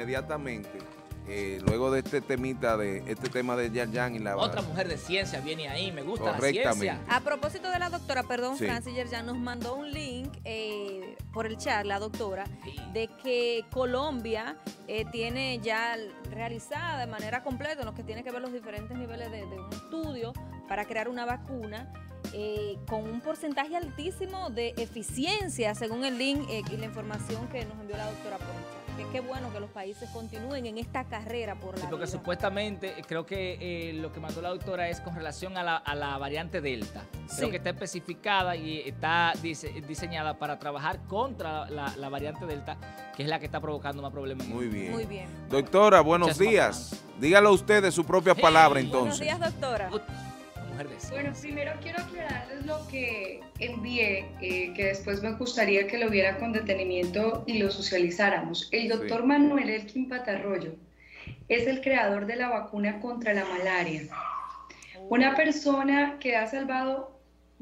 inmediatamente, luego de este tema de Yerjan y la... Otra mujer de ciencia viene ahí, me gusta la Correctamente. ciencia. A propósito de la doctora, perdón, Sí. Francis Yerjan nos mandó un link por el chat, la doctora, de que Colombia tiene ya realizada de manera completa, en lo que tiene que ver los diferentes niveles de un estudio para crear una vacuna con un porcentaje altísimo de eficiencia, según el link y la información que nos envió la doctora por el chat. Que qué bueno que los países continúen en esta carrera por la Porque vida. supuestamente, creo que lo que mandó la doctora es con relación a la variante Delta. Creo Sí. que está especificada y está diseñada para trabajar contra la variante Delta, que es la que está provocando más problemas. Muy bien. Muy bien. Doctora, buenos Muchas días. Dígalo usted de su propia palabra, Hey. Buenos entonces. días, doctora. Mujer de ciencia. Bueno, primero quiero aclararles lo que envié, que después me gustaría que lo viera con detenimiento y lo socializáramos. El doctor Sí. Manuel Elkin Patarroyo es el creador de la vacuna contra la malaria. Una persona que ha salvado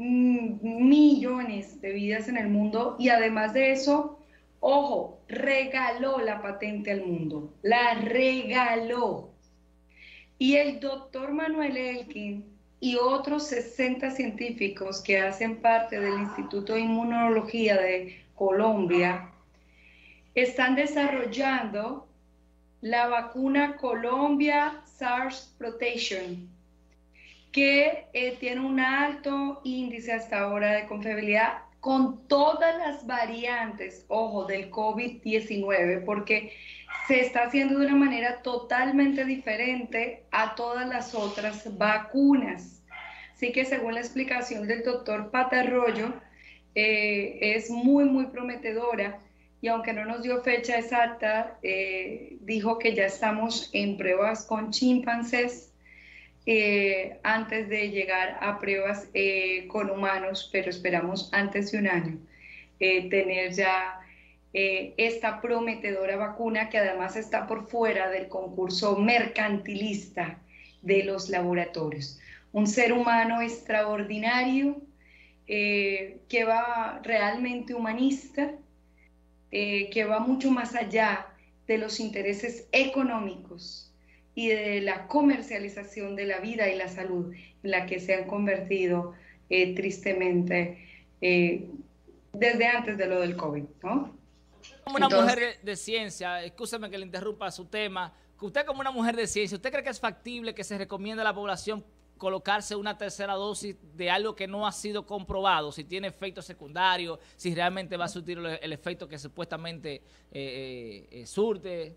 millones de vidas en el mundo y además de eso, ojo, regaló la patente al mundo, la regaló. Y el doctor Manuel Elkin y otros 60 científicos que hacen parte del Instituto de Inmunología de Colombia están desarrollando la vacuna Colombia SARS Protection, que tiene un alto índice hasta ahora de confiabilidad con todas las variantes, ojo, del COVID-19, porque se está haciendo de una manera totalmente diferente a todas las otras vacunas. Así que según la explicación del doctor Patarroyo, es muy prometedora y aunque no nos dio fecha exacta, dijo que ya estamos en pruebas con chimpancés antes de llegar a pruebas con humanos, pero esperamos antes de un año tener ya esta prometedora vacuna que además está por fuera del concurso mercantilista de los laboratorios. Un ser humano extraordinario que va realmente humanista, que va mucho más allá de los intereses económicos y de la comercialización de la vida y la salud en la que se han convertido tristemente desde antes de lo del COVID, ¿no? Como una Entonces, mujer de ciencia, escúcheme que le interrumpa su tema, que usted como una mujer de ciencia, ¿usted cree que es factible que se recomiende a la población colocarse una tercera dosis de algo que no ha sido comprobado, si tiene efectos secundarios, si realmente va a surtir el efecto que supuestamente surte?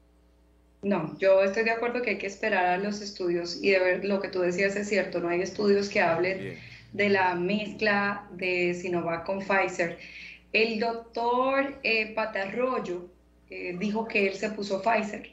No, yo estoy de acuerdo que hay que esperar a los estudios y de ver lo que tú decías es cierto, no hay estudios que hablen Bien. de la mezcla de Sinovac con Pfizer. El doctor Patarroyo dijo que él se puso Pfizer.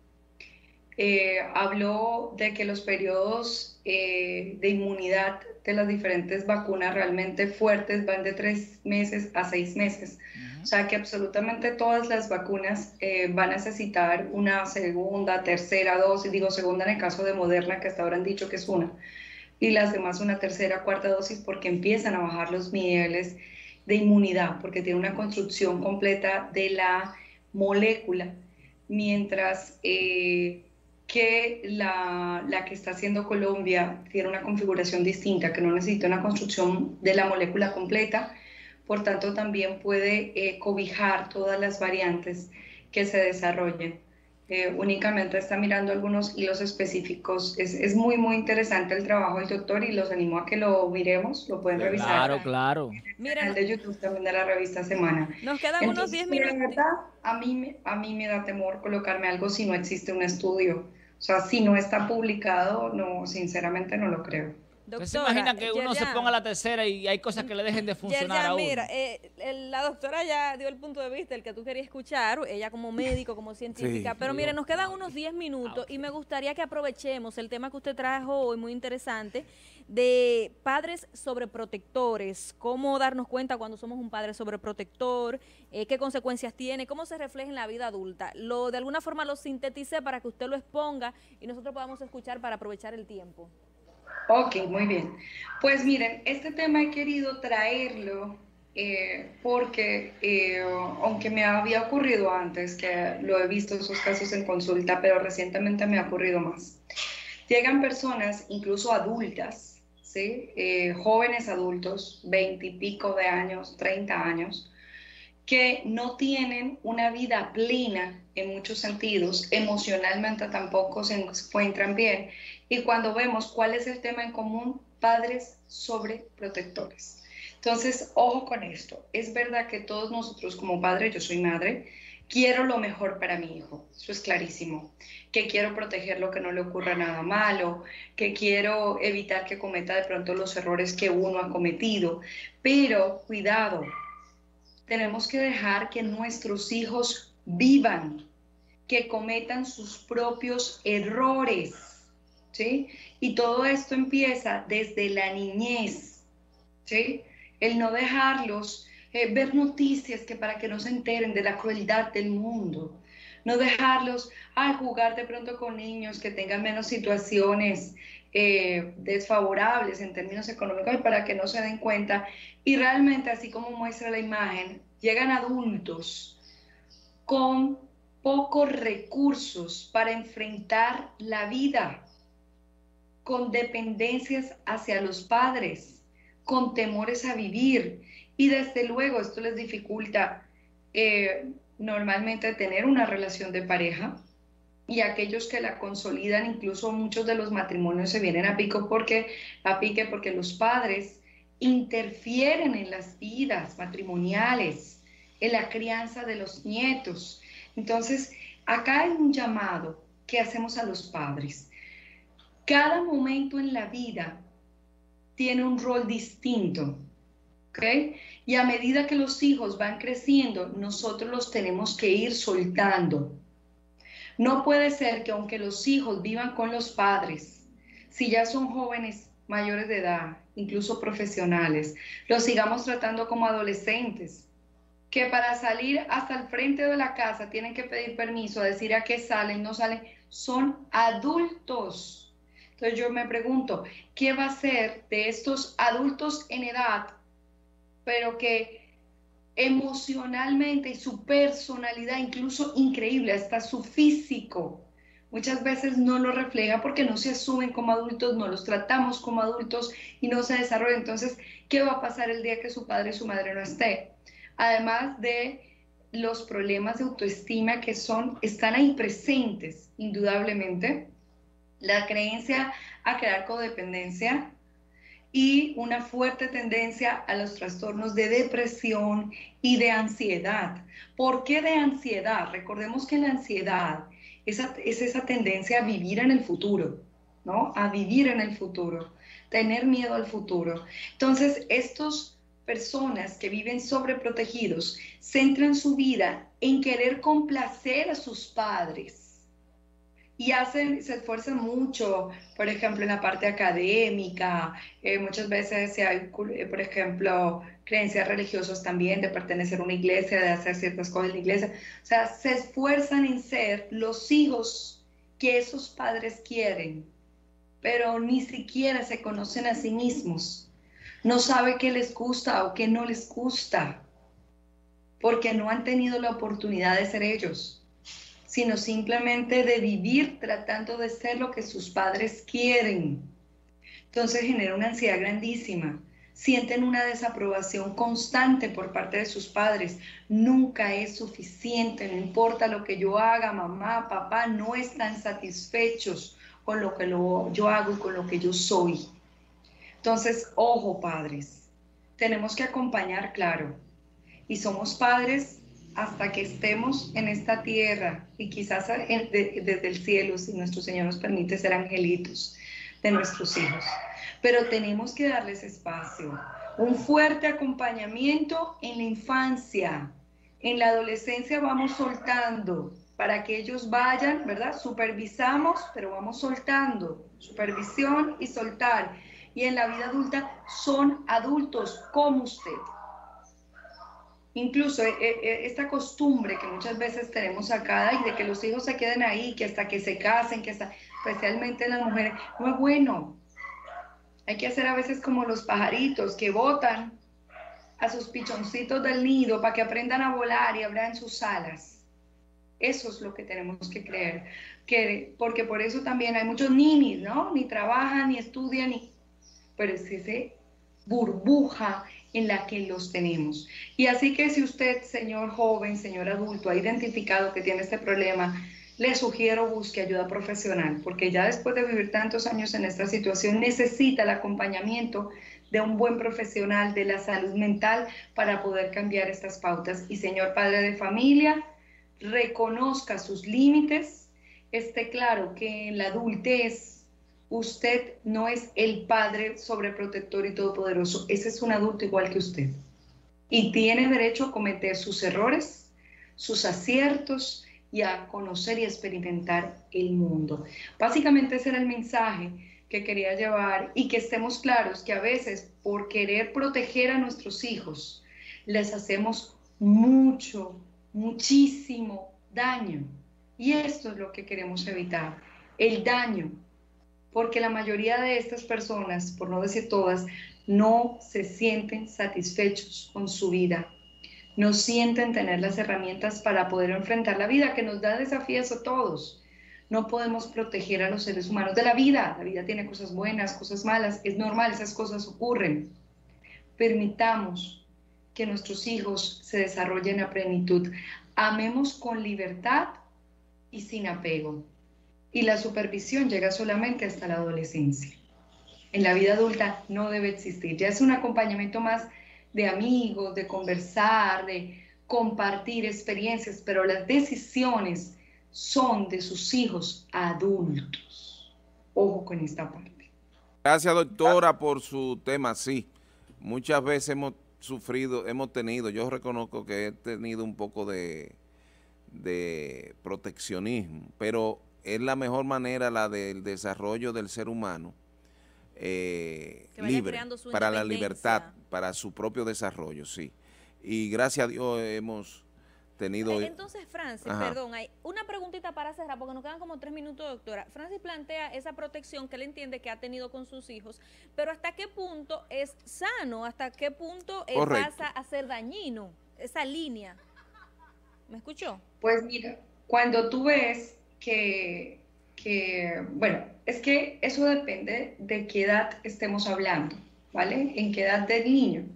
Habló de que los periodos de inmunidad de las diferentes vacunas realmente fuertes van de 3 meses a 6 meses. O sea que absolutamente todas las vacunas van a necesitar una segunda, tercera dosis, digo segunda en el caso de Moderna, que hasta ahora han dicho que es una, y las demás una tercera, cuarta dosis, porque empiezan a bajar los niveles de inmunidad, porque tiene una construcción completa de la molécula, mientras que la que está haciendo Colombia tiene una configuración distinta, que no necesita una construcción de la molécula completa, por tanto también puede cobijar todas las variantes que se desarrollen. Únicamente está mirando algunos hilos específicos. Es muy interesante el trabajo del doctor y los animo a que lo miremos, lo pueden revisar. Claro, claro. En el Miren, canal de YouTube también de la revista Semana. nos quedan unos 10 La minutos. verdad, a mí me da temor colocarme algo si no existe un estudio. O sea, si no está publicado, no, sinceramente no lo creo. ¿Usted se imagina que uno se Yerjan, ponga la tercera y hay cosas que le dejen de funcionar a uno? Mira, la doctora ya dio el punto de vista, el que tú querías escuchar, ella como médico, como científica, Sí. pero mire, nos quedan unos 10 minutos y me gustaría que aprovechemos el tema que usted trajo hoy, muy interesante, de padres sobreprotectores, cómo darnos cuenta cuando somos un padre sobreprotector, qué consecuencias tiene, cómo se refleja en la vida adulta. De alguna forma lo sinteticé para que usted lo exponga y nosotros podamos escuchar para aprovechar el tiempo. Ok, muy bien. Pues miren, este tema he querido traerlo porque aunque me había ocurrido antes, que lo he visto esos casos en consulta, pero recientemente me ha ocurrido más. Llegan personas, incluso adultas, ¿sí? Jóvenes adultos, 20 y pico de años, 30 años, que no tienen una vida plena en muchos sentidos, emocionalmente tampoco se encuentran bien. Y cuando vemos cuál es el tema en común, padres sobreprotectores. Entonces, ojo con esto. Es verdad que todos nosotros como padres, yo soy madre, quiero lo mejor para mi hijo, eso es clarísimo, que quiero protegerlo, que no le ocurra nada malo, que quiero evitar que cometa de pronto los errores que uno ha cometido, pero cuidado, tenemos que dejar que nuestros hijos vivan, que cometan sus propios errores, ¿sí? Y todo esto empieza desde la niñez, ¿sí? El no dejarlos ver noticias que para que no se enteren de la crueldad del mundo, no dejarlos jugar de pronto con niños que tengan menos situaciones desfavorables en términos económicos y para que no se den cuenta. Y realmente, así como muestra la imagen, llegan adultos con pocos recursos para enfrentar la vida, con dependencias hacia los padres, con temores a vivir. Y desde luego esto les dificulta normalmente tener una relación de pareja, y aquellos que la consolidan, incluso muchos de los matrimonios se vienen a pique porque los padres interfieren en las vidas matrimoniales, en la crianza de los nietos. Entonces, acá hay un llamado que hacemos a los padres. Cada momento en la vida tiene un rol distinto, ¿ok? Y a medida que los hijos van creciendo, nosotros los tenemos que ir soltando. No puede ser que aunque los hijos vivan con los padres, si ya son jóvenes mayores de edad, incluso profesionales, los sigamos tratando como adolescentes, que para salir hasta el frente de la casa tienen que pedir permiso, decir a qué salen, no salen, son adultos. Entonces yo me pregunto, ¿qué va a ser de estos adultos en edad, pero que emocionalmente y su personalidad, incluso increíble, hasta su físico, muchas veces no lo refleja porque no se asumen como adultos, no los tratamos como adultos y no se desarrollan? Entonces, ¿qué va a pasar el día que su padre y su madre no esté? Además de los problemas de autoestima que están ahí presentes, indudablemente, la creencia a crear codependencia y una fuerte tendencia a los trastornos de depresión y de ansiedad. ¿Por qué de ansiedad? Recordemos que la ansiedad es esa tendencia a vivir en el futuro, ¿no? A vivir en el futuro, tener miedo al futuro. Entonces, estas personas que viven sobreprotegidos centran su vida en querer complacer a sus padres. Y se esfuerzan mucho, por ejemplo, en la parte académica, muchas veces hay, por ejemplo, creencias religiosas también, de pertenecer a una iglesia, de hacer ciertas cosas en la iglesia. O sea, se esfuerzan en ser los hijos que esos padres quieren, pero ni siquiera se conocen a sí mismos. No saben qué les gusta o qué no les gusta, porque no han tenido la oportunidad de ser ellos, sino simplemente de vivir tratando de ser lo que sus padres quieren. Entonces genera una ansiedad grandísima. Sienten una desaprobación constante por parte de sus padres. Nunca es suficiente, no importa lo que yo haga, mamá, papá, no están satisfechos con lo que yo hago y con lo que yo soy. Entonces, ojo, padres, tenemos que acompañar, claro, y somos padres hasta que estemos en esta tierra y quizás desde el cielo, si nuestro Señor nos permite ser angelitos de nuestros hijos. Pero tenemos que darles espacio, un fuerte acompañamiento en la infancia. En la adolescencia vamos soltando para que ellos vayan, ¿verdad? Supervisamos, pero vamos soltando, supervisión y soltar. Y en la vida adulta son adultos como usted. Incluso esta costumbre que muchas veces tenemos acá y de que los hijos se queden ahí, que hasta que se casen, especialmente las mujeres, no es bueno. Hay que hacer a veces como los pajaritos que botan a sus pichoncitos del nido para que aprendan a volar y abran sus alas. Eso es lo que tenemos que creer, porque por eso también hay muchos ninis, ¿no? Ni trabajan, ni estudian, pero es ese burbuja en la que los tenemos. Y así que si usted, señor joven, señor adulto, ha identificado que tiene este problema, le sugiero busque ayuda profesional, porque ya después de vivir tantos años en esta situación, necesita el acompañamiento de un buen profesional de la salud mental para poder cambiar estas pautas. Y señor padre de familia, reconozca sus límites, esté claro que en la adultez usted no es el padre sobreprotector y todopoderoso, ese es un adulto igual que usted. Y tiene derecho a cometer sus errores, sus aciertos y a conocer y experimentar el mundo. Básicamente ese era el mensaje que quería llevar, y que estemos claros que a veces por querer proteger a nuestros hijos les hacemos muchísimo daño. Y esto es lo que queremos evitar, el daño, porque la mayoría de estas personas, por no decir todas, no se sienten satisfechos con su vida, no sienten tener las herramientas para poder enfrentar la vida, que nos da desafíos a todos. No podemos proteger a los seres humanos de la vida tiene cosas buenas, cosas malas, es normal, esas cosas ocurren. Permitamos que nuestros hijos se desarrollen a plenitud, amemos con libertad y sin apego. Y la supervisión llega solamente hasta la adolescencia. En la vida adulta no debe existir, ya es un acompañamiento más de amigos, de conversar, de compartir experiencias, pero las decisiones son de sus hijos adultos. Ojo con esta parte. Gracias, doctora, por su tema. Sí, muchas veces hemos tenido, yo reconozco que he tenido un poco de proteccionismo, pero es la mejor manera la del desarrollo del ser humano libre, para la libertad, para su propio desarrollo, sí. Y gracias a Dios hemos tenido... Entonces, Francis, perdón, hay una preguntita para cerrar, porque nos quedan como 3 minutos, doctora. Francis plantea esa protección que él entiende que ha tenido con sus hijos, pero ¿hasta qué punto es sano? ¿Hasta qué punto pasa a ser dañino? Esa línea. ¿Me escuchó? Pues mira, cuando tú ves que bueno, es que eso depende de qué edad estemos hablando, ¿vale? En qué edad del niño.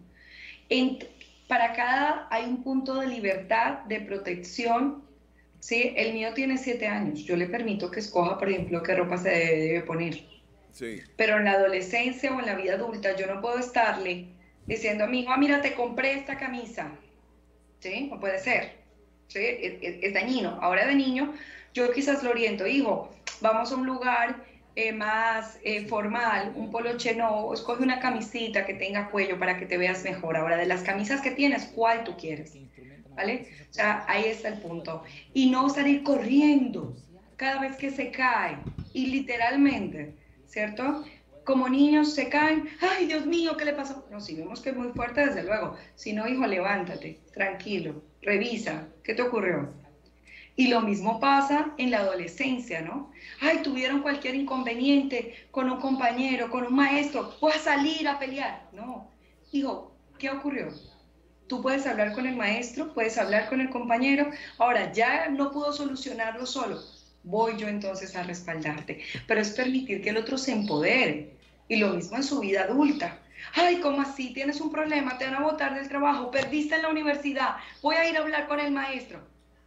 Para cada hay un punto de libertad, de protección, ¿sí? El mío tiene 7 años, yo le permito que escoja, por ejemplo, qué ropa se debe poner. Sí. Pero en la adolescencia o en la vida adulta yo no puedo estarle diciendo a mi hijo, mira, te compré esta camisa, ¿sí? No puede ser, ¿sí? Es dañino. Ahora de niño, yo quizás lo oriento, hijo, vamos a un lugar más formal, un poloche no, escoge una camisita que tenga cuello para que te veas mejor. Ahora, de las camisas que tienes, ¿cuál tú quieres? ¿Vale? O sea, ahí está el punto. Y no salir corriendo cada vez que se cae, y literalmente, ¿cierto? Como niños se caen, ¡ay, Dios mío, qué le pasó! No, si vemos que es muy fuerte, desde luego. Si no, hijo, levántate, tranquilo, revisa, ¿qué te ocurrió? Y lo mismo pasa en la adolescencia, ¿no? Ay, tuvieron cualquier inconveniente con un compañero, con un maestro, voy a salir a pelear. No, hijo, ¿qué ocurrió? Tú puedes hablar con el maestro, puedes hablar con el compañero. Ahora, ya no pudo solucionarlo solo, voy yo entonces a respaldarte. Pero es permitir que el otro se empodere. Y lo mismo en su vida adulta. Ay, ¿cómo así? Tienes un problema, te van a botar del trabajo, perdiste en la universidad, voy a ir a hablar con el maestro.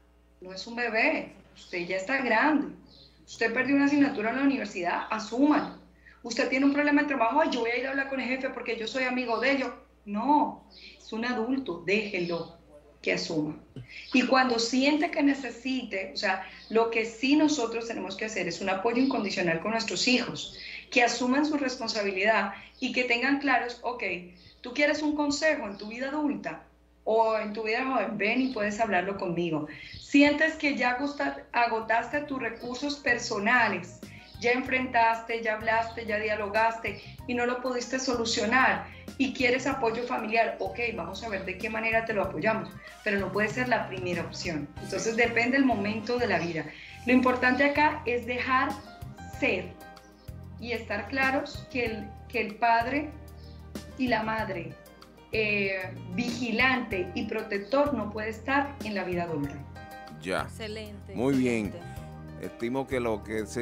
No es un bebé, usted ya está grande. Usted perdió una asignatura en la universidad, asúmalo. Usted tiene un problema de trabajo, yo voy a ir a hablar con el jefe porque yo soy amigo de ellos. No, es un adulto, déjelo que asuma. Y cuando siente que necesite, o sea, lo que sí nosotros tenemos que hacer es un apoyo incondicional con nuestros hijos, que asuman su responsabilidad y que tengan claros, ok, tú quieres un consejo en tu vida adulta, o en tu vida joven, ven y puedes hablarlo conmigo. Sientes que ya agotaste tus recursos personales, ya enfrentaste, ya hablaste, ya dialogaste y no lo pudiste solucionar y quieres apoyo familiar, ok, vamos a ver de qué manera te lo apoyamos, pero no puede ser la primera opción. Entonces depende del momento de la vida. Lo importante acá es dejar ser y estar claros que el padre y la madre vigilante y protector no puede estar en la vida adulta. Ya. Excelente. Muy bien. excelente. Estimo que lo que se